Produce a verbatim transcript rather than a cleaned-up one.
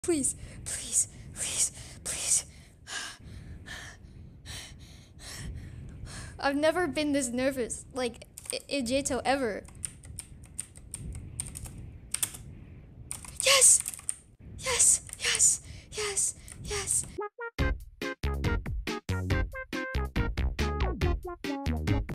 Please, please, please, please. I've never been this nervous, like, in J-To ever. Yes! Yes! Yes! Yes! Yes!